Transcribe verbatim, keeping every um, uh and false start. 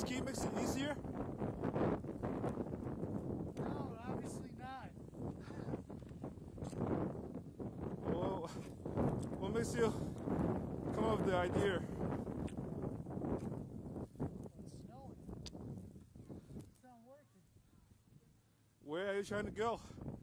ski makes it easier? No, obviously not. Well, what makes you come up with the idea? It's snowing. It's not working. Where are you trying to go?